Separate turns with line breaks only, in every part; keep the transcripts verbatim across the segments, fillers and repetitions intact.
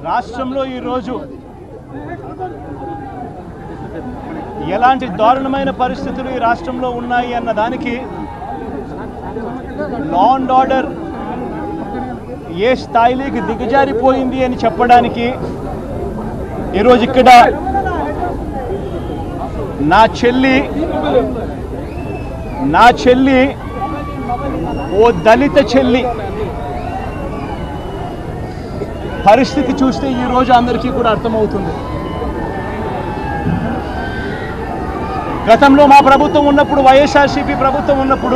రాష్ట్రంలో ఈరోజు ఎలాంటి దారుణమైన పరిస్థితులు ఈ రాష్ట్రంలో ఉన్నాయి అన్న దానికి లా అండ్ ఆర్డర్ ఏ స్థాయిలోకి దిగజారిపోయింది అని చెప్పడానికి ఈరోజు ఇక్కడ నా చెల్లి నా చెల్లి ఓ దళిత చెల్లి పరిస్థితి చూస్తే ఈరోజు అందరికీ కూడా అర్థమవుతుంది. గతంలో మా ప్రభుత్వం ఉన్నప్పుడు, వైఎస్ఆర్సీపీ ప్రభుత్వం ఉన్నప్పుడు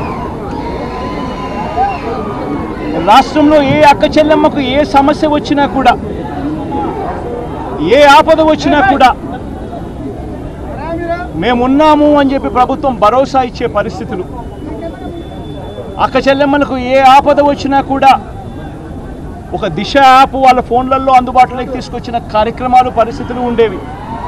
రాష్ట్రంలో ఏ అక్క చెల్లెమ్మకు ఏ సమస్య వచ్చినా కూడా, ఏ ఆపద వచ్చినా కూడా మేమున్నాము అని చెప్పి ప్రభుత్వం భరోసా ఇచ్చే పరిస్థితులు, అక్క చెల్లెమ్మలకు ఏ ఆపద వచ్చినా కూడా ఒక దిశ యాప్ వాళ్ళ ఫోన్లలో అందుబాటులోకి తీసుకొచ్చిన కార్యక్రమాలు, పరిస్థితులు ఉండేవి.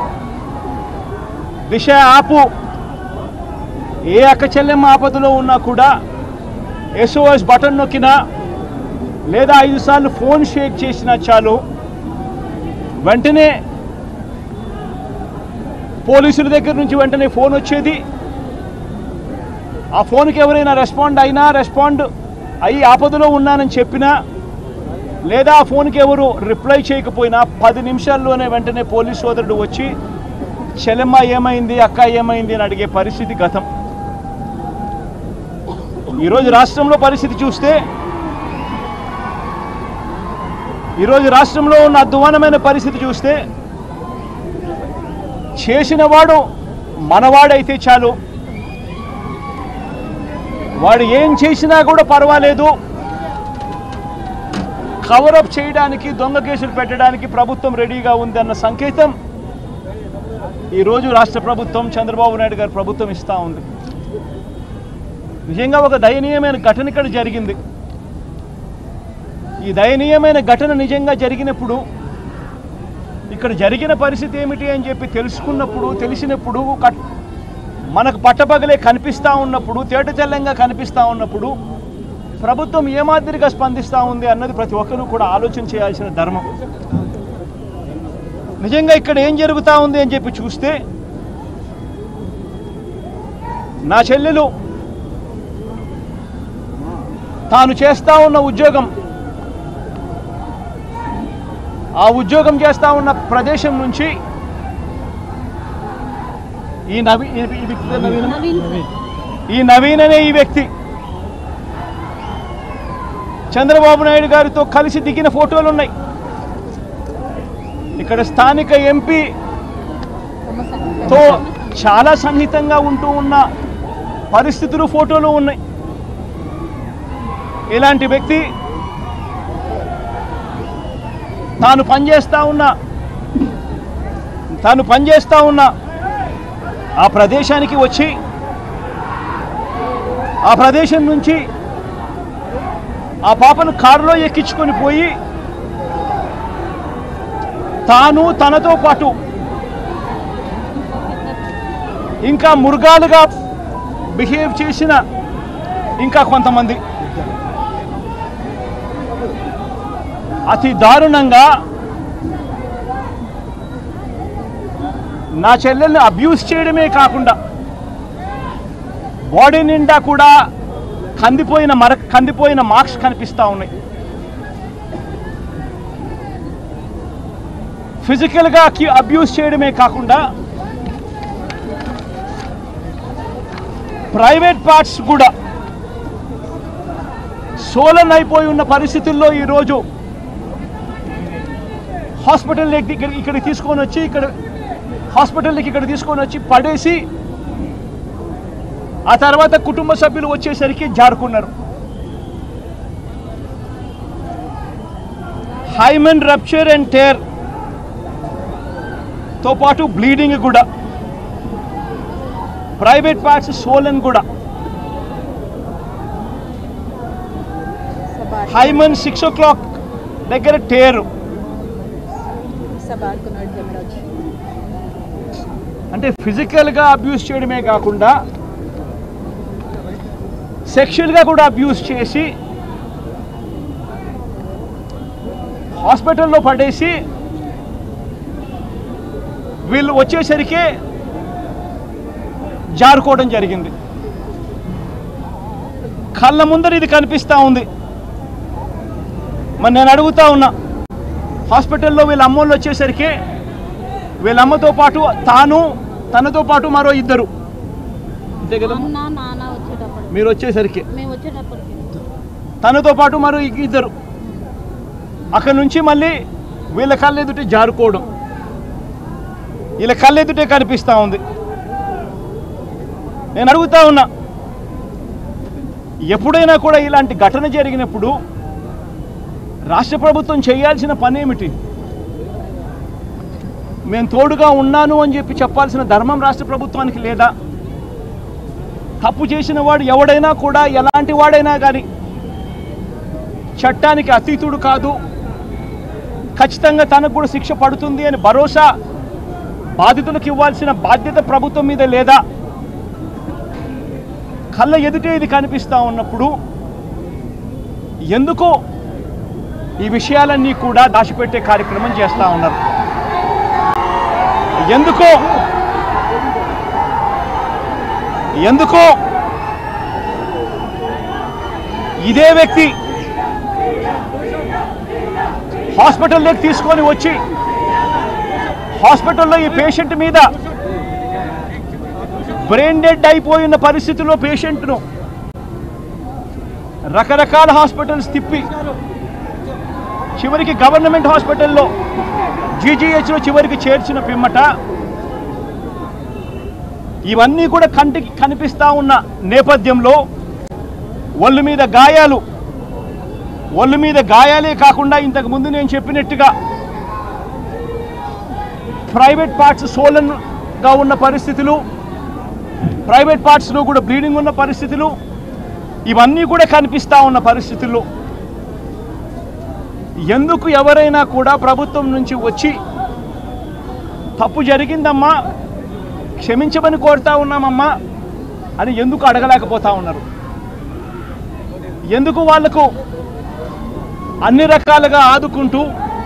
దిశ యాప్ ఏ అక్క చెల్లెమ్మ ఆపదలో ఉన్నా కూడా ఎస్ఓఎస్ బటన్ నొక్కినా లేదా ఐదు సార్లు ఫోన్ షేక్ చేసినా చాలు, వెంటనే పోలీసుల దగ్గర నుంచి వెంటనే ఫోన్ వచ్చేది. ఆ ఫోన్కి ఎవరైనా రెస్పాండ్ అయినా, రెస్పాండ్ అయ్యి ఆపదలో ఉన్నానని చెప్పినా, లేదా ఆ ఫోన్కి ఎవరు రిప్లై చేయకపోయినా పది నిమిషాల్లోనే వెంటనే పోలీస్ సోదరుడు వచ్చి చెల్లెమ్మ ఏమైంది, అక్క ఏమైంది అని అడిగే పరిస్థితి గతం. ఈరోజు రాష్ట్రంలో పరిస్థితి చూస్తే, ఈరోజు రాష్ట్రంలో ఉన్న అధ్వానమైన పరిస్థితి చూస్తే, చేసిన వాడు మనవాడైతే చాలు, వాడు ఏం చేసినా కూడా పర్వాలేదు, కవరప్ చేయడానికి, దొంగ కేసులు పెట్టడానికి ప్రభుత్వం రెడీగా ఉంది అన్న సంకేతం ఈరోజు రాష్ట్ర ప్రభుత్వం, చంద్రబాబు నాయుడు గారి ప్రభుత్వం ఇస్తూ ఉంది. నిజంగా ఒక దయనీయమైన ఘటన ఇక్కడ జరిగింది. ఈ దయనీయమైన ఘటన నిజంగా జరిగినప్పుడు, ఇక్కడ జరిగిన పరిస్థితి ఏమిటి అని చెప్పి తెలుసుకున్నప్పుడు, తెలిసినప్పుడు, మనకు పట్టపగలే కనిపిస్తూ ఉన్నప్పుడు, తేటతెల్లంగా కనిపిస్తూ ఉన్నప్పుడు ప్రభుత్వం ఏ మాదిరిగా స్పందిస్తూ ఉంది అన్నది ప్రతి ఒక్కరూ కూడా ఆలోచన చేయాల్సిన ధర్మం. నిజంగా ఇక్కడ ఏం జరుగుతూ ఉంది అని చెప్పి చూస్తే, నా చెల్లెలు తాను చేస్తూ ఉన్న ఉద్యోగం, ఆ ఉద్యోగం చేస్తూ ఉన్న ప్రదేశం నుంచి ఈ నవీ ఈ నవీన్ అనే ఈ వ్యక్తి చంద్రబాబు నాయుడు గారితో కలిసి దిగిన ఫోటోలు ఉన్నాయి. ఇక్కడ స్థానిక ఎంపీతో చాలా సన్నిహితంగా ఉంటూ ఉన్న పరిస్థితులు, ఫోటోలు ఉన్నాయి. ఇలాంటి వ్యక్తి తాను పనిచేస్తూ ఉన్న తాను పనిచేస్తూ ఉన్న ఆ ప్రదేశానికి వచ్చి, ఆ ప్రదేశం నుంచి ఆ పాపను కారులో ఎక్కించుకొని పోయి తాను, తనతో పాటు ఇంకా మృగాలుగా బిహేవ్ చేసిన ఇంకా కొంతమంది అతి దారుణంగా నా చెల్లెల్ని అబ్యూస్ చేయడమే కాకుండా బాడీ నిండా కూడా కందిపోయిన మర కందిపోయిన మార్క్స్ కనిపిస్తూ ఉన్నాయి. ఫిజికల్గా అబ్యూస్ చేయడమే కాకుండా ప్రైవేట్ పార్ట్స్ కూడా సోలన్ అయిపోయి ఉన్న పరిస్థితుల్లో ఈరోజు హాస్పిటల్ ఇక్కడికి తీసుకొని వచ్చి ఇక్కడ హాస్పిటల్కి ఇక్కడ తీసుకొని వచ్చి పడేసి ఆ తర్వాత కుటుంబ సభ్యులు వచ్చేసరికి జారుకున్నారు. హైమన్ రప్చర్ అండ్ టేర్ తో పాటు బ్లీడింగ్ కూడా, ప్రైవేట్ పార్ట్స్ సోలన్ కూడా, హైమన్ సిక్స్ ఓ క్లాక్ దగ్గర టేరు. అంటే ఫిజికల్గా అబ్యూస్ చేయడమే కాకుండా సెక్షువల్గా కూడా అబ్యూస్ చేసి హాస్పిటల్లో పడేసి వీళ్ళు వచ్చేసరికి జారుకోవడం జరిగింది. కళ్ళ ముందర ఇది కనిపిస్తూ ఉంది. మరి నేను అడుగుతా ఉన్నా, హాస్పిటల్లో వీళ్ళ అమ్మోళ్ళు వచ్చేసరికి వీళ్ళ అమ్మతో పాటు తాను తనతో పాటు మరో ఇద్దరు, అంతే కదా, మీరు వచ్చేసరికి తనతో పాటు మరో ఇద్దరు, అక్కడి నుంచి మళ్ళీ వీళ్ళ కళ్ళెదుటే జారుకోవడం, వీళ్ళ కళ్ళెదుటే కనిపిస్తూ ఉంది. నేను అడుగుతా ఉన్నా, ఎప్పుడైనా కూడా ఇలాంటి ఘటన జరిగినప్పుడు రాష్ట్ర ప్రభుత్వం చేయాల్సిన పని ఏమిటి? మేము తోడుగా ఉన్నాను అని చెప్పి చెప్పాల్సిన ధర్మం రాష్ట్ర ప్రభుత్వానికి లేదా? తప్పు చేసిన వాడు ఎవడైనా కూడా, ఎలాంటి వాడైనా కానీ చట్టానికి అతీతుడు కాదు, ఖచ్చితంగా తనకు కూడా శిక్ష పడుతుంది అని భరోసా బాధితులకు ఇవ్వాల్సిన బాధ్యత ప్రభుత్వం మీద లేదా? కళ్ళ ఎదుటే ఇది కనిపిస్తూ ఉన్నప్పుడు ఎందుకో ఈ విషయాలన్నీ కూడా దాచిపెట్టే కార్యక్రమం చేస్తూ ఉన్నారు. ఎందుకో ఎందుకో ఇదే వ్యక్తి హాస్పిటల్లోకి తీసుకొని వచ్చి హాస్పిటల్లో ఈ పేషెంట్ మీద బ్రెయిన్ డెడ్ అయిపోయిన పరిస్థితిలో పేషెంట్ను రకరకాల హాస్పిటల్స్ తిప్పి చివరికి గవర్నమెంట్ హాస్పిటల్లో జీజీహెచ్లో చివరికి చేర్చిన పిమ్మట ఇవన్నీ కూడా కంటికి కనిపిస్తూ ఉన్న నేపథ్యంలో ఒళ్ళు మీద గాయాలు, ఒళ్ళు మీద గాయాలే కాకుండా ఇంతకు ముందు నేను చెప్పినట్టుగా ప్రైవేట్ పార్ట్స్ సోలన్గా ఉన్న పరిస్థితులు, ప్రైవేట్ పార్ట్స్లో కూడా బ్లీడింగ్ ఉన్న పరిస్థితులు, ఇవన్నీ కూడా కనిపిస్తూ ఉన్న పరిస్థితుల్లో ఎందుకు ఎవరైనా కూడా ప్రభుత్వం నుంచి వచ్చి తప్పు జరిగిందమ్మా, క్షమించమని కోరుతా ఉన్నామమ్మా అని ఎందుకు అడగలేకపోతా ఉన్నారు? ఎందుకు వాళ్లకు అన్ని రకాలుగా ఆదుకుంటూ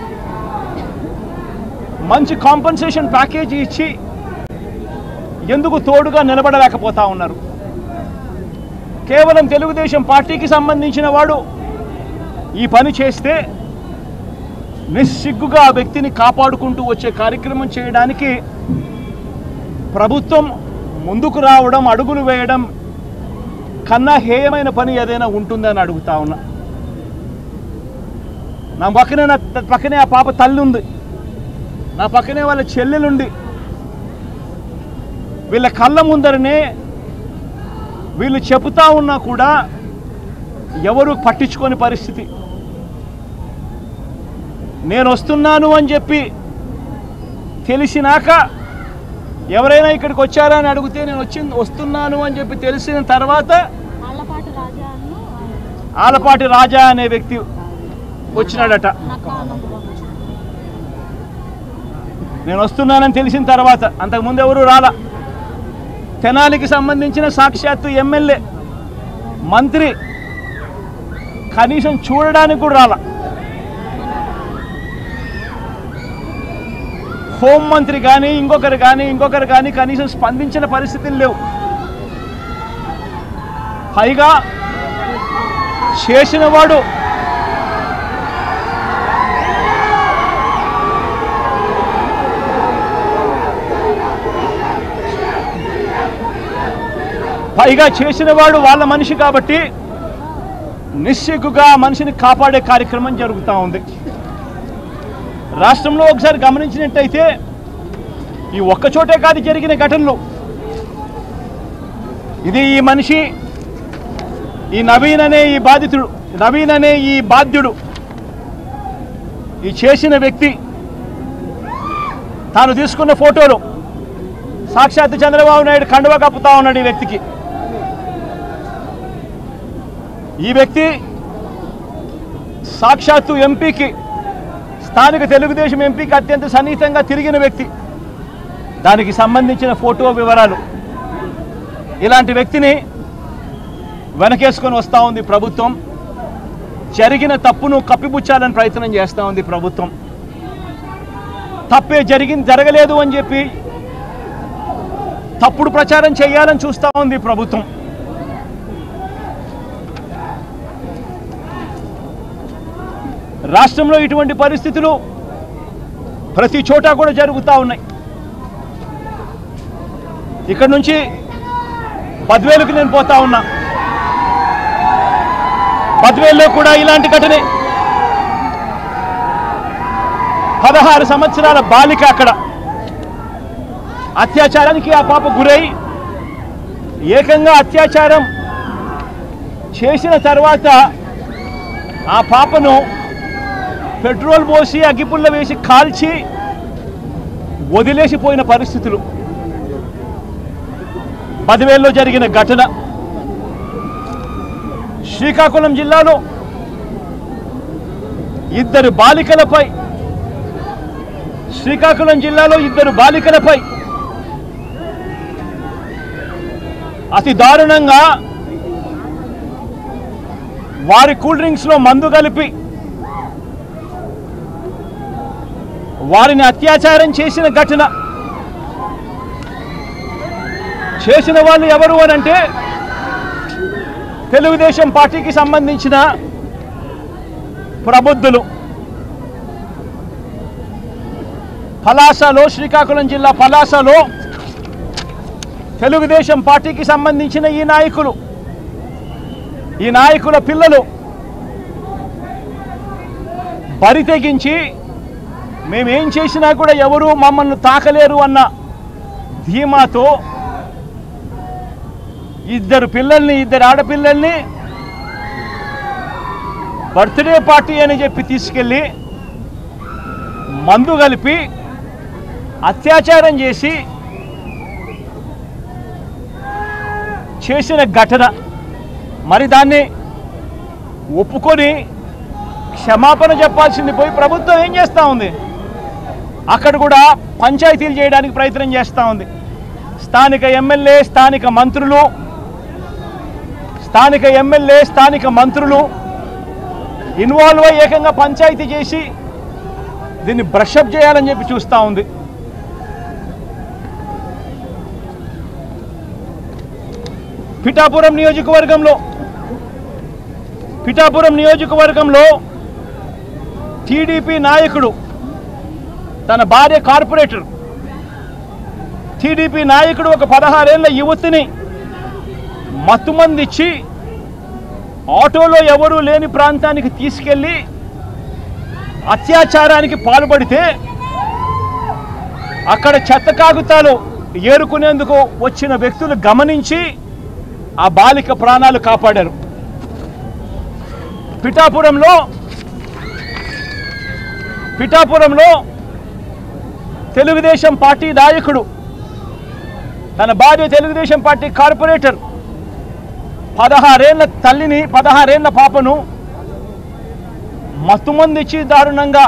మంచి కాంపన్సేషన్ ప్యాకేజీ ఇచ్చి ఎందుకు తోడుగా నిలబడలేకపోతా ఉన్నారు? కేవలం తెలుగుదేశం పార్టీకి సంబంధించిన వాడు ఈ పని చేస్తే నిస్సిగ్గుగా ఆ వ్యక్తిని కాపాడుకుంటూ వచ్చే కార్యక్రమం చేయడానికి ప్రభుత్వం ముందుకు రావడం, అడుగులు వేయడం కన్నా హేయమైన పని ఏదైనా ఉంటుందని అడుగుతా ఉన్నా. నా పక్కనే నా పక్కనే ఆ పాప తల్లి ఉంది, నా పక్కనే వాళ్ళ చెల్లెలుండి వీళ్ళ కళ్ళ ముందరనే వీళ్ళు చెబుతా ఉన్నా కూడా ఎవరు పట్టించుకోని పరిస్థితి. నేను వస్తున్నాను అని చెప్పి తెలిసినాక ఎవరైనా ఇక్కడికి వచ్చారా అని అడిగితే నేను వచ్చింది వస్తున్నాను అని చెప్పి తెలిసిన తర్వాత ఆలపాటి రాజా అనే వ్యక్తి వచ్చినాడట. నేను వస్తున్నానని తెలిసిన తర్వాత, అంతకుముందు ఎవరు రాలా. తెనాలికి సంబంధించిన సాక్షాత్తు ఎమ్మెల్యే, మంత్రి కనీసం చూడడానికి కూడా రాలా. హోంమంత్రి కానీ ఇంకొకరు కానీ ఇంకొకరు కానీ కనీసం స్పందించిన పరిస్థితులు లేవు. పైగా చేసిన వాడు పైగా చేసిన వాడు వాళ్ళ మనిషి కాబట్టి నిస్సిగ్గుగా మనిషిని కాపాడే కార్యక్రమం జరుగుతూ ఉంది. రాష్ట్రంలో ఒకసారి గమనించినట్టయితే ఈ ఒక్కచోటే కాదు జరిగిన ఘటనలు. ఇది ఈ మనిషి, ఈ నవీన్ అనే ఈ బాధితుడు, నవీన్ అనే ఈ బాధ్యుడు, ఈ చేసిన వ్యక్తి తాను తీసుకున్న ఫోటోలు సాక్షాత్ చంద్రబాబు నాయుడు కండువా కప్పుతా ఉన్నాడు ఈ వ్యక్తికి. ఈ వ్యక్తి సాక్షాత్తు ఎంపీకి, స్థానిక తెలుగుదేశం ఎంపీకి అత్యంత సన్నిహితంగా తిరిగిన వ్యక్తి. దానికి సంబంధించిన ఫోటో వివరాలు. ఇలాంటి వ్యక్తిని వెనకేసుకొని వస్తూ ఉంది ప్రభుత్వం. జరిగిన తప్పును కప్పిపుచ్చాలని ప్రయత్నం చేస్తూ ఉంది ప్రభుత్వం. తప్పే జరిగింది జరగలేదు అని చెప్పి తప్పుడు ప్రచారం చేయాలని చూస్తూ ఉంది ప్రభుత్వం. రాష్ట్రంలో ఇటువంటి పరిస్థితులు ప్రతి చోట కూడా జరుగుతూ ఉన్నాయి. ఇక్కడ నుంచి పద్వేలుకు నేను పోతా ఉన్నా. పద్వేల్లో కూడా ఇలాంటి ఘటనే. పదహారు సంవత్సరాల బాలిక అక్కడ అత్యాచారానికి ఆ పాప గురై ఏకంగా అత్యాచారం చేసిన తర్వాత ఆ పాపను పెట్రోల్ పోసి అగ్గిపుల్ల వేసి కాల్చి వదిలేసిపోయిన పరిస్థితులు పదివేల్లో జరిగిన ఘటన. శ్రీకాకుళం జిల్లాలో ఇద్దరు బాలికలపై శ్రీకాకుళం జిల్లాలో ఇద్దరు బాలికలపై అతి దారుణంగా వారి కూల్ డ్రింక్స్ లో మందు కలిపి వారిని అత్యాచారం చేసిన ఘటన. చేసిన వాళ్ళు ఎవరు అనంటే తెలుగుదేశం పార్టీకి సంబంధించిన ప్రబుద్ధులు. పలాసలో, శ్రీకాకుళం జిల్లా పలాసలో తెలుగుదేశం పార్టీకి సంబంధించిన ఈ నాయకులు ఈ నాయకుల పిల్లలు బరి తెగించి మేమేం చేసినా కూడా ఎవరు మమ్మల్ని తాకలేరు అన్న ధీమాతో ఇద్దరు పిల్లల్ని ఇద్దరు ఆడపిల్లల్ని బర్త్డే పార్టీ అని చెప్పి తీసుకెళ్ళి మందు కలిపి అత్యాచారం చేసి చేసిన ఘటన. మరి దాన్ని ఒప్పుకొని క్షమాపణ చెప్పాల్సింది పోయి ప్రభుత్వం ఏం చేస్తూ ఉంది? అక్కడ కూడా పంచాయతీలు చేయడానికి ప్రయత్నం చేస్తూ ఉంది. స్థానిక ఎమ్మెల్యే స్థానిక మంత్రులు స్థానిక ఎమ్మెల్యే స్థానిక మంత్రులు ఇన్వాల్వ్ అయ్యి ఏకంగా పంచాయతీ చేసి దీన్ని బ్రషప్ చేయాలని చెప్పి చూస్తూ ఉంది. పిఠాపురం నియోజకవర్గంలో పిఠాపురం నియోజకవర్గంలో టీడీపీ నాయకుడు తన భార్య కార్పొరేటర్ టీడీపీ నాయకుడు ఒక పదహారేళ్ల యువతిని మత్తుమందిచ్చి ఆటోలో ఎవరూ లేని ప్రాంతానికి తీసుకెళ్లి అత్యాచారానికి పాల్పడితే అక్కడ చెత్త కాగితాలు ఏరుకునేందుకు వచ్చిన వ్యక్తులు గమనించి ఆ బాలిక ప్రాణాలు కాపాడారు. పిఠాపురంలో పిఠాపురంలో తెలుగుదేశం పార్టీ నాయకుడు తన భార్య తెలుగుదేశం పార్టీ కార్పొరేటర్ పదహారేళ్ల తల్లిని పదహారేళ్ల పాపను మత్తుమందిచ్చి దారుణంగా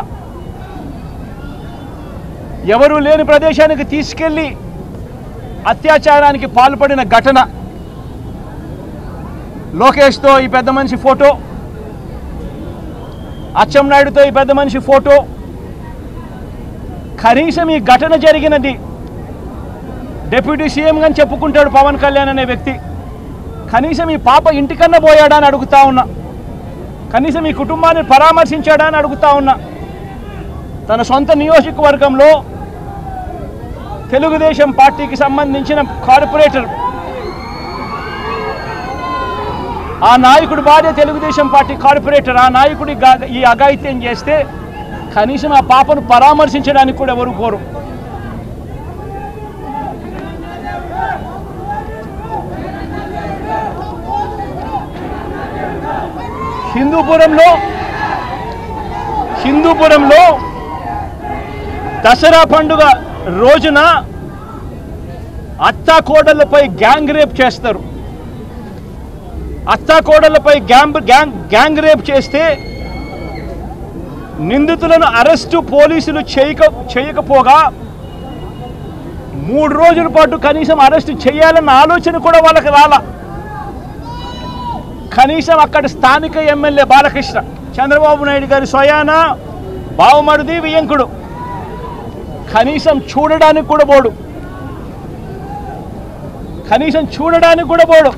ఎవరూ లేని ప్రదేశానికి తీసుకెళ్లి అత్యాచారానికి పాల్పడిన ఘటన. లోకేష్తో ఈ పెద్ద మనిషి ఫోటో, అచ్చెన్నాయుడుతో ఈ పెద్ద మనిషి ఫోటో. కనీసం ఈ ఘటన జరిగినది డిప్యూటీ సీఎం అని చెప్పుకుంటాడు పవన్ కళ్యాణ్ అనే వ్యక్తి. కనీసం ఈ పాప ఇంటికన్నా పోయాడా అని అడుగుతా ఉన్నా. కనీసం ఈ కుటుంబాన్ని పరామర్శించాడా అని అడుగుతా ఉన్నా. తన సొంత నియోజకవర్గంలో తెలుగుదేశం పార్టీకి సంబంధించిన కార్పొరేటర్ ఆ నాయకుడి భార్య తెలుగుదేశం పార్టీ కార్పొరేటర్ ఆ నాయకుడి ఈ అఘాయిత్యం చేస్తే కనీసం ఆ పాపను పరామర్శించడానికి కూడా ఎవరు కోరు. హిందూపురంలో హిందూపురంలో దసరా పండుగ రోజున అత్తాకోడళ్లపై గ్యాంగ్ రేప్ చేస్తారు. అత్తాకోడళ్లపై గ్యాంగ్ గ్యాంగ్ గ్యాంగ్ రేప్ చేస్తే నిందితులను అరెస్టు పోలీసులు చేయక చేయకపోగా మూడు రోజుల పాటు కనీసం అరెస్టు చేయాలన్న ఆలోచన కూడా వాళ్ళకి రాలా. కనీసం అక్కడ స్థానిక ఎమ్మెల్యే బాలకృష్ణ చంద్రబాబు నాయుడు గారి స్వయాన బావమరుది వియంకుడు కనీసం చూడడానికి కూడా పోడు కనీసం చూడడానికి కూడా పోడు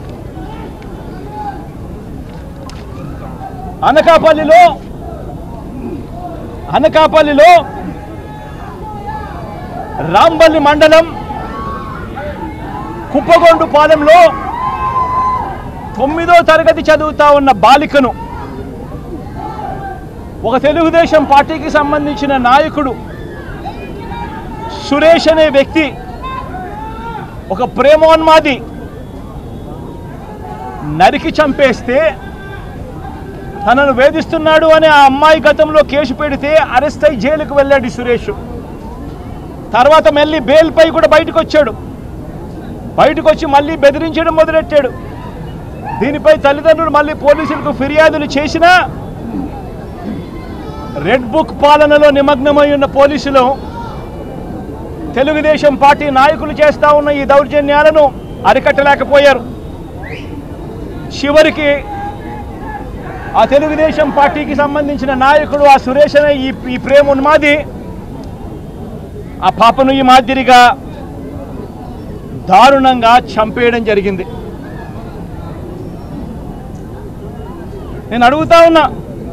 అనకాపల్లిలో అనకాపల్లిలో రాంబల్లి మండలం కుప్పగొండు పాలెంలో తొమ్మిదో తరగతి చదువుతా ఉన్న బాలికను ఒక తెలుగుదేశం పార్టీకి సంబంధించిన నాయకుడు సురేష్ అనే వ్యక్తి ఒక ప్రేమోన్మాది నరికి చంపేస్తే తనను వేధిస్తున్నాడు అని ఆ అమ్మాయి గతంలో కేసు పెడితే అరెస్ట్ అయి జైలుకు వెళ్ళాడు సురేష్. తర్వాత మళ్ళీ బెయిల్పై కూడా బయటకు వచ్చాడు. బయటకు వచ్చి మళ్ళీ బెదిరించడం మొదలెట్టాడు. దీనిపై తల్లిదండ్రులు మళ్ళీ పోలీసులకు ఫిర్యాదులు చేసినా రెడ్ బుక్ పాలనలో నిమగ్నమై ఉన్న పోలీసులు తెలుగుదేశం పార్టీ నాయకులు చేస్తా ఉన్న ఈ దౌర్జన్యాలను అరికట్టలేకపోయారు. చివరికి ఆ తెలుగుదేశం పార్టీకి సంబంధించిన నాయకుడు ఆ సురేష్ అనే ఈ ఈ ప్రేమ ఉన్మాది ఆ పాపను ఈ మాదిరిగా దారుణంగా చంపేయడం జరిగింది. నేను అడుగుతా ఉన్నా,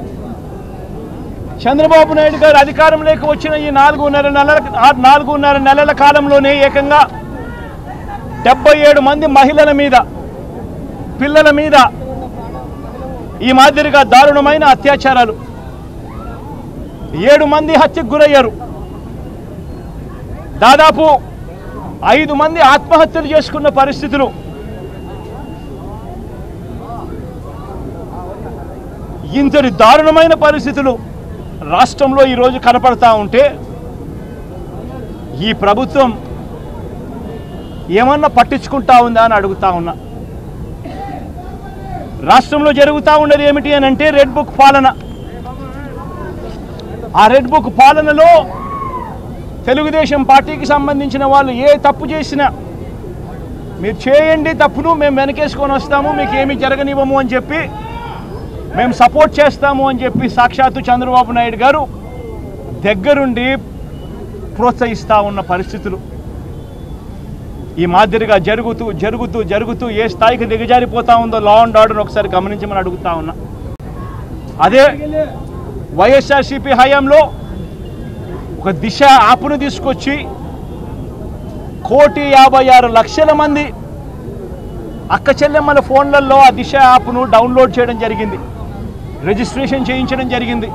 చంద్రబాబు నాయుడు గారు అధికారంలోకి వచ్చిన ఈ నాలుగున్నర నెలల నాలుగున్నర నెలల కాలంలోనే ఏకంగా డెబ్బై ఏడు మంది మహిళల మీద పిల్లల మీద ఈ మాదిరిగా దారుణమైన అత్యాచారాలు, ఏడు మంది హత్యకు గురయ్యారు. దాదాపు ఐదు మంది ఆత్మహత్యలు చేసుకున్న పరిస్థితులు. ఇంతటి దారుణమైన పరిస్థితులు రాష్ట్రంలో ఈరోజు కనపడతా ఉంటే ఈ ప్రభుత్వం ఏమన్నా పట్టించుకుంటా ఉందా అని అడుగుతా ఉన్నా. రాష్ట్రంలో జరుగుతూ ఉన్నది ఏమిటి అని అంటే రెడ్ బుక్ పాలన. ఆ రెడ్ బుక్ పాలనలో తెలుగుదేశం పార్టీకి సంబంధించిన వాళ్ళు ఏ తప్పు చేసినా మీరు చేయండి తప్పును, మేము వెనకేసుకొని వస్తాము, మీకు ఏమీ జరగనివ్వము అని చెప్పి మేము సపోర్ట్ చేస్తాము అని చెప్పి సాక్షాత్తు చంద్రబాబు నాయుడు గారు దగ్గరుండి ప్రోత్సహిస్తూ ఉన్న పరిస్థితులు ఈ మాదిరిగా జరుగుతూ జరుగుతూ జరుగుతూ ఏ స్థాయికి దిగజారిపోతా ఉందో లా అండ్ ఆర్డర్ ఒకసారి గమనించమని అడుగుతా ఉన్నా. అదే వైఎస్ఆర్సీపీ హయాంలో ఒక దిశ యాప్ను తీసుకొచ్చి కోటి యాభై ఆరు లక్షల మంది అక్క చెల్లెమ్మల ఫోన్లలో ఆ దిశ యాప్ను డౌన్లోడ్ చేయడం జరిగింది, రిజిస్ట్రేషన్ చేయించడం జరిగింది.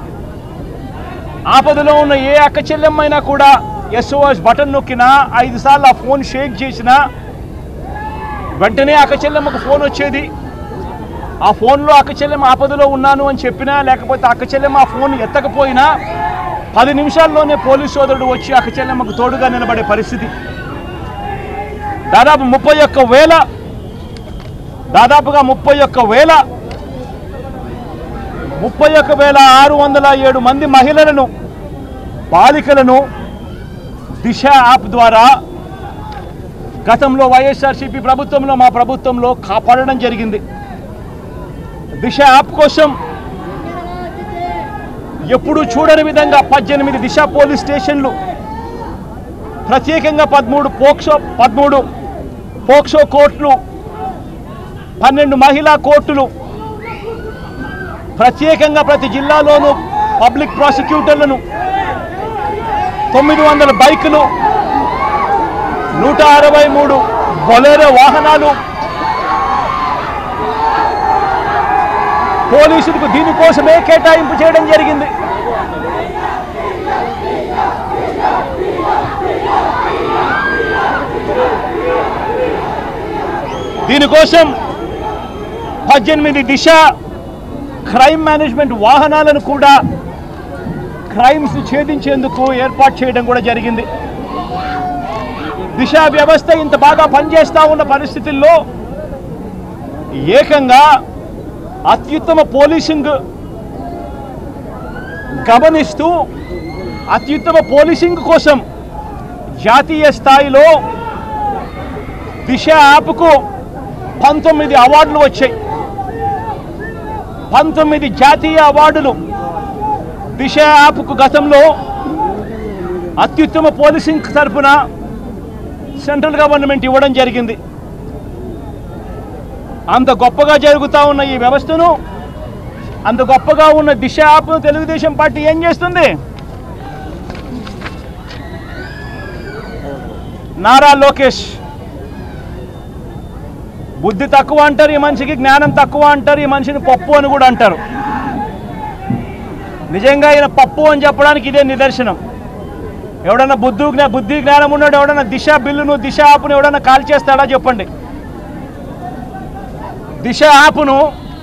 ఆపదలో ఉన్న ఏ అక్క చెల్లెమ్మైనా కూడా ఎస్ఓఎస్ బటన్ నొక్కినా, ఐదు సార్లు ఆ ఫోన్ షేక్ చేసినా వెంటనే అక్క చెల్లెమ్మకు ఫోన్ వచ్చేది. ఆ ఫోన్లో అక్క చెల్లెమ్మ ఆపదలో ఉన్నాను అని చెప్పినా, లేకపోతే అక్క చెల్లెమ్మ ఆ ఫోన్ ఎత్తకపోయినా పది నిమిషాల్లోనే పోలీసు సోదరుడు వచ్చి అక్క చెల్లెమ్మకు తోడుగా నిలబడే పరిస్థితి. దాదాపు ముప్పై ఒక్క వేల దాదాపుగా ముప్పై ఒక్క వేల ముప్పై ఒక్క వేల ఆరు వందల ఏడు మంది మహిళలను, బాలికలను దిశ యాప్ ద్వారా గతంలో వైఎస్ఆర్సీపీ ప్రభుత్వంలో మా ప్రభుత్వంలో కాపాడడం జరిగింది. దిశ యాప్ కోసం ఎప్పుడూ చూడని విధంగా పద్దెనిమిది దిశ పోలీస్ స్టేషన్లు, ప్రత్యేకంగా పదమూడు పోక్సో పదమూడు పోక్సో కోర్టులు, పన్నెండు మహిళా కోర్టులు, ప్రత్యేకంగా ప్రతి జిల్లాలోనూ పబ్లిక్ ప్రాసిక్యూటర్లను, తొమ్మిది వందల బైకులు, నూట అరవై మూడు బొలెరో వాహనాలు పోలీసులకు దీనికోసమే కేటాయింపు చేయడం జరిగింది. దీనికోసం పద్దెనిమిది దిశ క్రైమ్ మేనేజ్మెంట్ వాహనాలను కూడా క్రైమ్స్ ఛేదించేందుకు ఏర్పాటు చేయడం కూడా జరిగింది. దిశ వ్యవస్థ ఇంత బాగా పనిచేస్తూ ఉన్న పరిస్థితుల్లో ఏకంగా అత్యుత్తమ పోలీసింగ్ గమనిస్తూ అత్యుత్తమ పోలీసింగ్ కోసం జాతీయ స్థాయిలో దిశ యాప్కు పంతొమ్మిది అవార్డులు వచ్చాయి. పంతొమ్మిది జాతీయ అవార్డులు దిశ యాప్కు గతంలో అత్యుత్తమ పోలీసింగ్ తరఫున సెంట్రల్ గవర్నమెంట్ ఇవ్వడం జరిగింది. అంత గొప్పగా జరుగుతూ ఉన్న ఈ వ్యవస్థను, అంత గొప్పగా ఉన్న దిశ యాప్ను తెలుగుదేశం పార్టీ ఏం చేస్తుంది? నారా లోకేష్ బుద్ధి తక్కువ అంటారు, ఈ మనిషికి జ్ఞానం తక్కువ అంటారు, ఈ మనిషిని పప్పు అని కూడా అంటారు. నిజంగా ఈయన పప్పు అని చెప్పడానికి ఇదే నిదర్శనం. ఎవడన్నా బుద్ధి జ్ఞా బుద్ధి జ్ఞానం ఉన్నాడు ఎవడన్నా దిశ బిల్లును దిశ యాప్ను ఎవడన్నా కాల్ చేస్తాడా చెప్పండి? దిశ యాప్ను,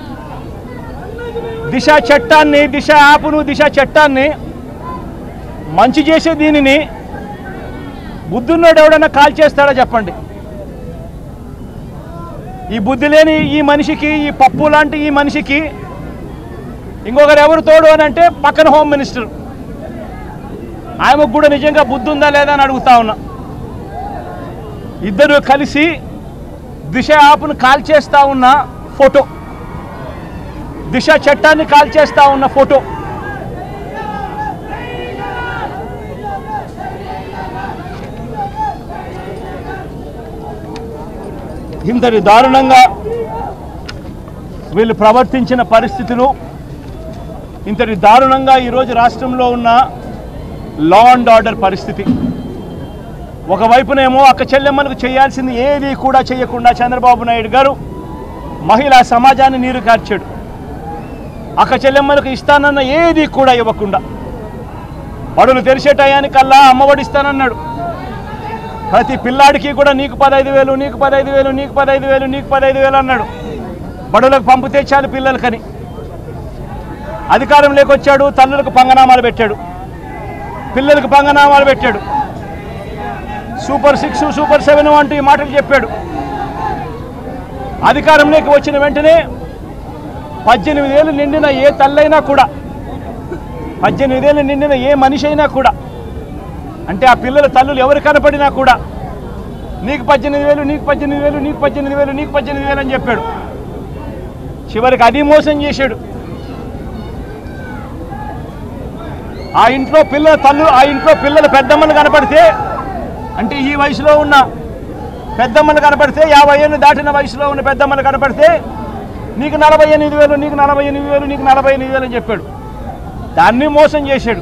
దిశ చట్టాన్ని, దిశ యాప్ను, దిశ చట్టాన్ని మంచి చేసే దీనిని బుద్ధున్నాడు ఎవడన్నా కాల్ చేస్తాడా చెప్పండి? ఈ బుద్ధి లేని ఈ మనిషికి, ఈ పప్పు లాంటి ఈ మనిషికి ఇంకొకరు ఎవరు తోడు అని అంటే పక్కన హోమ్ మినిస్టర్, ఆమెకు కూడా నిజంగా బుద్ధి ఉందా లేదా అని అడుగుతా ఉన్నా. ఇద్దరు కలిసి దిశ యాప్ను కాల్ చేస్తూ ఉన్న ఫోటో, దిశ చట్టాన్ని కాల్ చేస్తూ ఉన్న ఫోటో. ఇంతటి దారుణంగా వీళ్ళు ప్రవర్తించిన పరిస్థితులు, ఇంతటి దారుణంగా ఈరోజు రాష్ట్రంలో ఉన్న లా అండ్ ఆర్డర్ పరిస్థితి. ఒకవైపునేమో అక్క చెల్లెమ్మలకు చేయాల్సింది ఏది కూడా చేయకుండా చంద్రబాబు నాయుడు గారు మహిళా సమాజాన్ని నీరు కార్చాడు. అక్క చెల్లెమ్మలకు ఇస్తానన్న ఏది కూడా ఇవ్వకుండా, బడులు తెరిచే టయానికల్లా అమ్మఒడి ఇస్తానన్నాడు. ప్రతి పిల్లాడికి కూడా నీకు పదహైదు వేలు నీకు పదహైదు వేలు నీకు పదహైదు వేలు నీకు పదహైదు వేలు అన్నాడు. బడులకు పంపితే చాలు పిల్లలకని. అధికారంలోకి వచ్చాడు, తల్లులకు పంగనామాలు పెట్టాడు, పిల్లలకు పంగనామాలు పెట్టాడు. సూపర్ సిక్స్ సూపర్ సెవెన్ అంటూ ఈ మాటలు చెప్పాడు. అధికారంలోకి వచ్చిన వెంటనే పద్దెనిమిది ఏళ్ళు నిండిన ఏ తల్లైనా కూడా, పద్దెనిమిది ఏళ్ళు నిండిన ఏ మనిషి అయినా కూడా, అంటే ఆ పిల్లల తల్లులు ఎవరు కనపడినా కూడా నీకు పద్దెనిమిది వేలు నీకు పద్దెనిమిది వేలు నీకు పద్దెనిమిది వేలు నీకు పద్దెనిమిది వేలు అని చెప్పాడు. చివరికి అది మోసం చేశాడు. ఆ ఇంట్లో పిల్లల తల్లు ఆ ఇంట్లో పిల్లలు పెద్దమ్మలు కనపడితే, అంటే ఈ వయసులో ఉన్న పెద్దమ్మలు కనపడితే, యాభై ఏళ్ళు దాటిన వయసులో ఉన్న పెద్దమ్మలు కనపడితే నీకు నలభై ఎనిమిది వేలు నీకు నలభై ఎనిమిది వేలు నీకు నలభై ఎనిమిది వేలు అని చెప్పాడు. దాన్ని మోసం చేశాడు.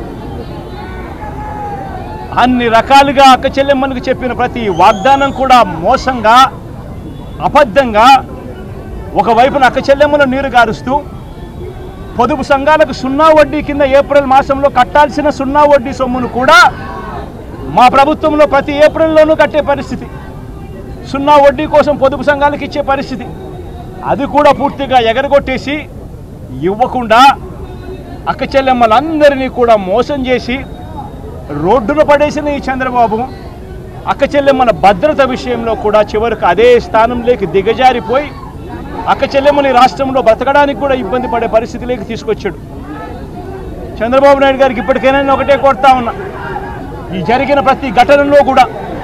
అన్ని రకాలుగా అక్క చెల్లెమ్మలకు చెప్పిన ప్రతి వాగ్దానం కూడా మోసంగా, అబద్ధంగా, ఒకవైపున అక్క చెల్లెమ్మలను నీరు గారుస్తూ పొదుపు సంఘాలకు సున్నా వడ్డీ కింద ఏప్రిల్ మాసంలో కట్టాల్సిన సున్నా వడ్డీ సొమ్మును కూడా మా ప్రభుత్వంలో ప్రతి ఏప్రిల్లోనూ కట్టే పరిస్థితి, సున్నా వడ్డీ కోసం పొదుపు సంఘాలకు ఇచ్చే పరిస్థితి, అది కూడా పూర్తిగా ఎగరగొట్టేసి ఇవ్వకుండా అక్క చెల్లెమ్మలందరినీ కూడా మోసం చేసి రోడ్డున పడేసిన ఈ చంద్రబాబు అక్క చెల్లెమ్మల భద్రత విషయంలో కూడా చివరికి అదే స్థానంలోకి దిగజారిపోయి అక్క చెల్లెమ్మని రాష్ట్రంలో బ్రతకడానికి కూడా ఇబ్బంది పడే పరిస్థితిలోకి తీసుకొచ్చాడు. చంద్రబాబు నాయుడు గారికి ఇప్పటికైనా నేను ఒకటే కోరుతా ఉన్నా, ఈ జరిగిన ప్రతి ఘటనలో కూడా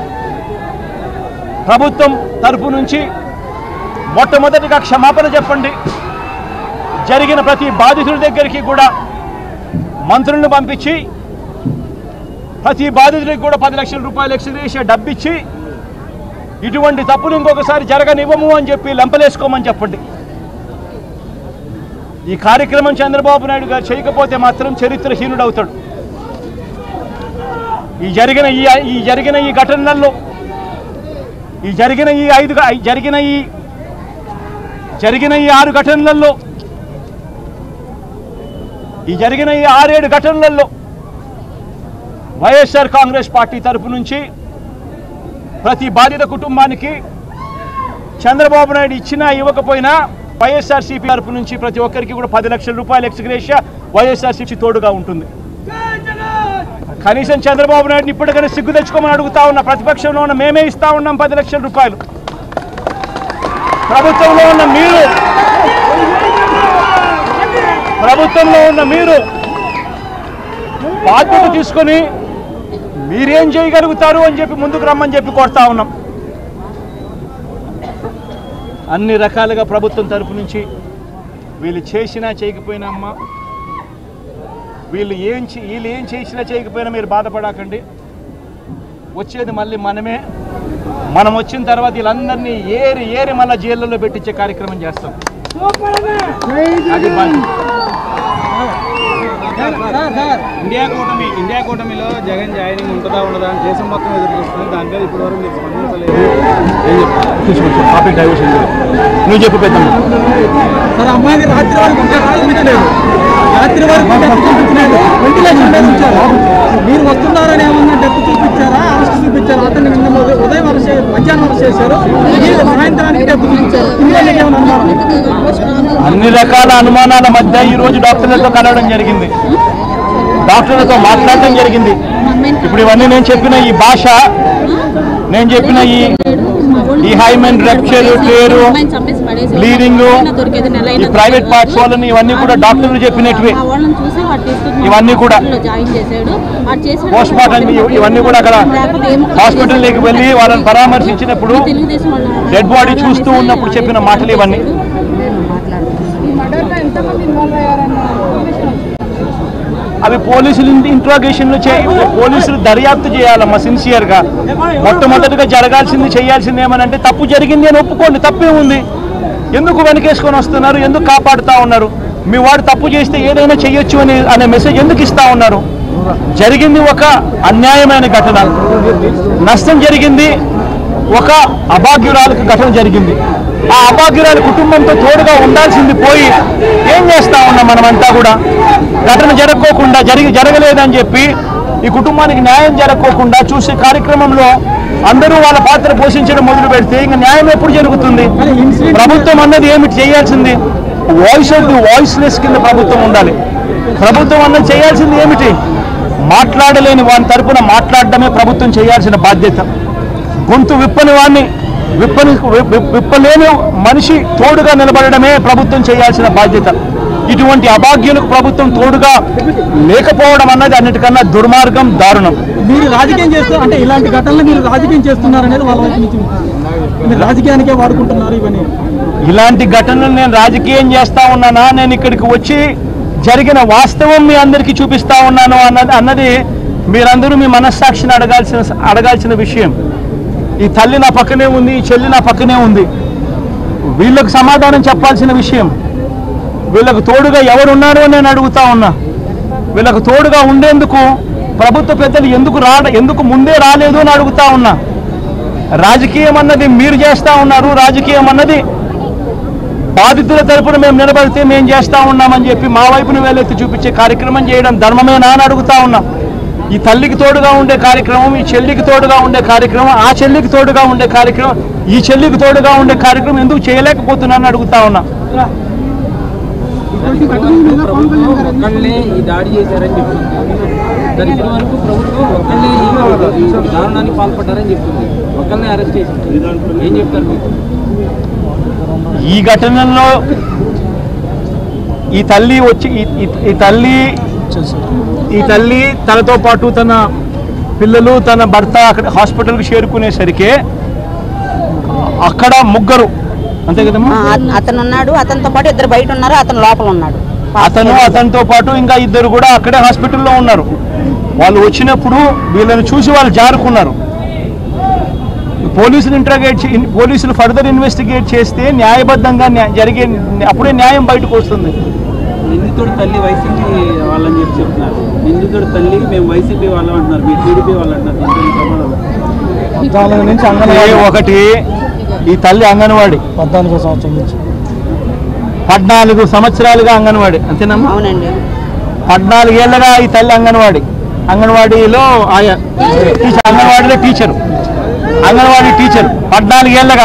ప్రభుత్వం తరపు నుంచి మొట్టమొదటిగా క్షమాపణ చెప్పండి. జరిగిన ప్రతి బాధితుడి దగ్గరికి కూడా మంత్రులను పంపించి ప్రతి బాధితుడికి కూడా పది లక్షల రూపాయలు ఎక్స్గ్రేషియా డబ్బిచ్చి ఇటువంటి తప్పులు ఇంకొకసారి జరగనివ్వము అని చెప్పి లెంపలేసుకోమని చెప్పండి. ఈ కార్యక్రమం చంద్రబాబు నాయుడు గారు చేయకపోతే మాత్రం చరిత్రహీనుడు అవుతాడు. ఈ జరిగిన ఈ ఈ జరిగిన ఈ ఘటనల్లో ఈ జరిగిన ఈ ఐదు జరిగిన ఈ జరిగిన ఈ ఆరు ఘటనలలో ఈ జరిగిన ఈ ఆరేడు ఘటనలలో వైఎస్ఆర్ కాంగ్రెస్ పార్టీ తరపు నుంచి ప్రతి బాధిత కుటుంబానికి చంద్రబాబు నాయుడు ఇచ్చినా ఇవ్వకపోయినా వైఎస్ఆర్సీపీ తరపు నుంచి ప్రతి ఒక్కరికి కూడా పది లక్షల రూపాయల ఎక్స్గ్రేషియా వైఎస్ఆర్సీపీ తోడుగా ఉంటుంది. కనీసం చంద్రబాబు నాయుడిని ఇప్పటికైనా సిగ్గు తెచ్చుకోమని అడుగుతా ఉన్న, ప్రతిపక్షంలో ఉన్న మేమే ఇస్తా ఉన్నాం పది లక్షల రూపాయలు. ప్రభుత్వంలో ఉన్న మీరు ప్రభుత్వంలో ఉన్న మీరు బాధ్యత తీసుకొని మీరేం చేయగలుగుతారు అని చెప్పి ముందుకు రమ్మని చెప్పి కోరుతా ఉన్నాం. అన్ని రకాలుగా ప్రభుత్వం తరపు నుంచి వీళ్ళు చేసినా చేయకపోయినా అమ్మ, వీళ్ళు ఏం వీళ్ళు ఏం చేసినా చేయకపోయినా మీరు బాధపడకండి. వచ్చేది మళ్ళీ మనమే. మనం వచ్చిన తర్వాత వీళ్ళందరినీ ఏరి ఏరి మళ్ళీ జైళ్ళలో పెట్టించే కార్యక్రమం చేస్తాం. అది
ఇండియా కూటమి ఇండియా కూటమిలో జగన్ జాయినింగ్ ఉంటుందా ఉండదా అని దేశం మొత్తం ఎదురు చూస్తుంది. దాని మీద ఇప్పటి వరకు మీరు స్పందించలేదు.
టాపిక్ డైవర్షన్ నువ్వు చెప్పు పెద్దమ్మ.
సార్ అమ్మాయికి రాత్రి వరకు చూపించలేదు, రాత్రి వరకు డెత్ చూపించలేదు, వెంటిలేషన్ మీద ఉంచారు. మీరు వస్తున్నారని ఏమన్నా డెత్ చూపించారా, అరెస్ట్ చూపించారా? అతన్ని నిన్న ఉదయం అరెస్ట్ మధ్యాహ్నం అరెస్ట్ చేశారు, సాయంత్రానికి డెత్ చూపించారు.
అన్ని రకాల అనుమానాల మధ్య ఈ రోజు డాక్టర్లతో కలవడం జరిగింది, డాక్టర్లతో మాట్లాడడం జరిగింది. ఇప్పుడు ఇవన్నీ నేను చెప్పిన ఈ భాష, నేను చెప్పిన ఈ ఈ హైమెన్ రప్చర్, టేరు, బ్లీడింగ్, ఈ ప్రైవేట్ పార్ట్స్ వాళ్ళని ఇవన్నీ కూడా డాక్టర్లు చెప్పినట్వి. ఇవన్నీ కూడా పోస్ట్ మార్టం ఇవన్నీ కూడా అక్కడ హాస్పిటల్లోకి వెళ్ళి వాళ్ళని పరామర్శించినప్పుడు డెడ్ బాడీ చూస్తూ ఉన్నప్పుడు చెప్పిన మాటలు ఇవన్నీ. అవి పోలీసులు ఇంట్రాగేషన్లు చేయ పోలీసులు దర్యాప్తు చేయాలమ్మా సిన్సియర్గా. మొట్టమొదటిగా జరగాల్సింది చేయాల్సింది ఏమనంటే తప్పు జరిగింది అని ఒప్పుకోండి, తప్పే ఉంది. ఎందుకు వెనకేసుకొని వస్తున్నారు, ఎందుకు కాపాడుతూ ఉన్నారు? మీ వాడు తప్పు చేస్తే ఏదైనా చేయొచ్చు అని అనే మెసేజ్ ఎందుకు ఇస్తూ ఉన్నారు? జరిగింది ఒక అన్యాయమైన ఘటన, నష్టం జరిగింది, ఒక అభాగ్యురాలకు ఘటన జరిగింది. ఆ అభాగ్యురాలి కుటుంబంతో తోడుగా ఉండాల్సింది పోయి ఏం చేస్తా ఉన్నాం మనమంతా కూడా? ఘటన జరగకోకుండా జరిగి జరగలేదని చెప్పి ఈ కుటుంబానికి న్యాయం జరగకోకుండా చూసే కార్యక్రమంలో అందరూ వాళ్ళ పాత్ర పోషించడం మొదలు పెడితే ఇంకా న్యాయం ఎప్పుడు జరుగుతుంది? ప్రభుత్వం అన్నది ఏమిటి చేయాల్సింది? వాయిస్ ఆఫ్ ది వాయిస్లెస్ కింద ప్రభుత్వం ఉండాలి. ప్రభుత్వం అన్నది చేయాల్సింది ఏమిటి? మాట్లాడలేని వాని తరపున మాట్లాడడమే ప్రభుత్వం చేయాల్సిన బాధ్యత. గొంతు విప్పని వాడిని విప్పని విప్పలేని మనిషి తోడుగా నిలబడడమే ప్రభుత్వం చేయాల్సిన బాధ్యత. ఇటువంటి అభాగ్యులకు ప్రభుత్వం తోడుగా లేకపోవడం అన్నది అన్నిటికన్నా దుర్మార్గం, దారుణం.
మీరు రాజకీయం చేస్తూ అంటే ఇలాంటి ఘటనలు మీరు రాజకీయం చేస్తున్నారు అనేది వాళ్ళ వైపు నుంచి మీరు రాజకీయానికే వాడుకుంటున్నారు ఇవన్నీ.
ఇలాంటి ఘటనలు నేను రాజకీయం చేస్తా ఉన్నానా? నేను ఇక్కడికి వచ్చి జరిగిన వాస్తవం మీ అందరికీ చూపిస్తా ఉన్నాను అన్నది అన్నది మీరందరూ మీ మనస్సాక్షిని అడగాల్సిన అడగాల్సిన విషయం. ఈ తల్లి నా పక్కనే ఉంది, ఈ చెల్లి నా పక్కనే ఉంది. వీళ్ళకు సమాధానం చెప్పాల్సిన విషయం. వీళ్ళకు తోడుగా ఎవరున్నారో అని నేను అడుగుతా ఉన్నా. వీళ్ళకు తోడుగా ఉండేందుకు ప్రభుత్వ పెద్దలు ఎందుకు రా ఎందుకు ముందే రాలేదు అని అడుగుతా ఉన్నా. రాజకీయం అన్నది మీరు చేస్తూ ఉన్నారు, రాజకీయం అన్నది బాధితుల తరపున మేము నిలబడితే మేము చేస్తూ ఉన్నామని చెప్పి మా వైపును వేలెత్తి చూపించే కార్యక్రమం చేయడం ధర్మమేనా అని అడుగుతా ఉన్నా. ఈ తల్లికి తోడుగా ఉండే కార్యక్రమం, ఈ చెల్లికి తోడుగా ఉండే కార్యక్రమం, ఆ చెల్లికి తోడుగా ఉండే కార్యక్రమం, ఈ చెల్లికి తోడుగా ఉండే కార్యక్రమం ఎందుకు చేయలేకపోతున్నానని అడుగుతా ఉన్నా.
ఒక్కళ్ళే ఈ దాడి చేశారని చెప్తుంది. ఇప్పటి వరకు ప్రభుత్వం ఒక్కళ్ళే ఈ దారుణానికి పాల్పడ్డారని చెప్తుంది. ఒక్కళ్ళనే అరెస్ట్ చేసింది. ఏం చెప్తారు మీకు?
ఈ ఘటనలో ఈ తల్లి వచ్చి ఈ తల్లి ఈ తల్లి తనతో పాటు తన పిల్లలు, తన భర్త అక్కడ హాస్పిటల్కి చేరుకునేసరికి అక్కడ ముగ్గురు, అంతే కదమ్మా?
అతను ఉన్నాడు, అతనితో పాటు ఇద్దరు బయట ఉన్నారు, అతను లోపల ఉన్నాడు.
అతను అతనితో పాటు ఇంకా ఇద్దరు కూడా అక్కడే హాస్పిటల్లో ఉన్నారు. వాళ్ళు వచ్చినప్పుడు వీళ్ళని చూసి వాళ్ళు జారుకున్నారు. పోలీసులు ఇంట్రాగేట్ పోలీసులు ఫర్దర్ ఇన్వెస్టిగేట్ చేస్తే న్యాయబద్ధంగా జరిగే అప్పుడే న్యాయం బయటకు వస్తుంది.
నిందితుడు తల్లి వైసీపీ వాళ్ళని చెప్పి చెప్తున్నారు. నిందితుడు తల్లి మేము వైసీపీ వాళ్ళం అంటున్నారు, మీరు టీడీపీ వాళ్ళు అంటున్నారు.
ఒకటి ఈ తల్లి అంగన్వాడి
పద్నాలుగో సంవత్సరం నుంచి
పద్నాలుగు సంవత్సరాలుగా అంగన్వాడి, అంతేనమ్మా?
అవునండి.
పద్నాలుగేళ్లగా ఈ తల్లి అంగన్వాడి అంగన్వాడీలో ఆయా టీచర్ అంగన్వాడీలో టీచరు అంగన్వాడీ టీచర్ పద్నాలుగేళ్లగా.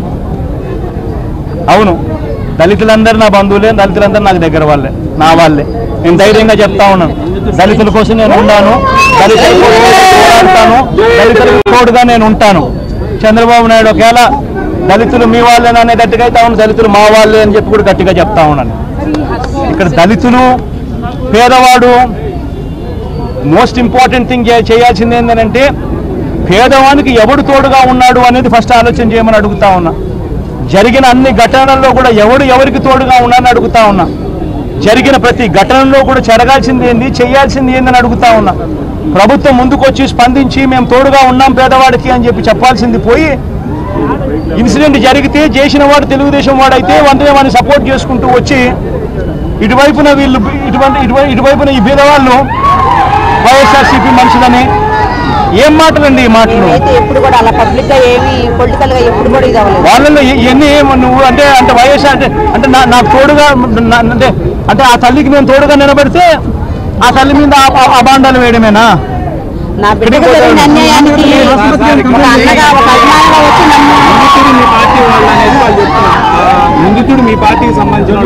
అవును, దళితులందరూ నా బంధువులే, దళితులందరూ నాకు దగ్గర వాళ్ళే, నా వాళ్ళే. నేను ధైర్యంగా చెప్తా ఉన్నాను, దళితుల కోసం నేను ఉన్నాను, దళితుల కోసం పోరాడతాను, దళితులకు తోడుగా నేను ఉంటాను. చంద్రబాబు నాయుడు ఒకవేళ దళితులు మీ వాళ్ళేనా అనే గట్టిగా అయితే అవును, దళితులు మా వాళ్ళే అని చెప్పి కూడా గట్టిగా చెప్తా ఉన్నాను. ఇక్కడ దళితులు, పేదవాడు, మోస్ట్ ఇంపార్టెంట్ థింగ్ చేయాల్సింది ఏంటంటే పేదవానికి ఎవడు తోడుగా ఉన్నాడు అనేది ఫస్ట్ ఆలోచన చేయమని అడుగుతా ఉన్నా. జరిగిన అన్ని ఘటనల్లో కూడా ఎవడు ఎవరికి తోడుగా ఉన్నానని అడుగుతా ఉన్నా. జరిగిన ప్రతి ఘటనలో కూడా జరగాల్సింది ఏంది, చేయాల్సింది ఏందని అడుగుతా ఉన్నా. ప్రభుత్వం ముందుకొచ్చి స్పందించి మేము తోడుగా ఉన్నాం పేదవాడికి అని చెప్పి చెప్పాల్సింది పోయి, ఇన్సిడెంట్ జరిగితే చేసిన వాడు తెలుగుదేశం వాడైతే వందే వాడిని సపోర్ట్ చేసుకుంటూ వచ్చి ఇటువైపున వీళ్ళు ఇటువంటి ఇటువై ఇటువైపున ఈ పేదవాళ్ళు వైఎస్ఆర్సీపీ మనుషులని ఏం మాటలండి ఈ మాటలు?
ఎప్పుడు కూడా అలా పబ్లిక్ గా ఏమి పొలిటికల్ గా ఎప్పుడు కూడా ఇది అవ్వలేదు.
వాళ్ళలో ఎన్ని నువ్వు అంటే అంటే వైఎస్ఆర్ అంటే అంటే నాకు తోడుగా అంటే అంటే ఆ తల్లికి నేను తోడుగా నిలబడితే ఆ తల్లి మీద అబాండాలు వేయడమేనా?
నా బిడ్డకు జరిగిన అన్యాయానికి ఒక అన్నగా ఒక అభిమానిగా వచ్చి నన్ను
మీ పార్టీ వాళ్ళు అనేది వాళ్ళు చెప్తున్నారు. నిందితుడు మీ పార్టీకి సంబంధించిన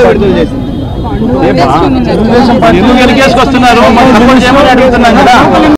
ఎందుకు వెనకేసుకొస్తున్నారు? మనం సపోర్ట్ చేయమని అడుగుతున్నాం కదా.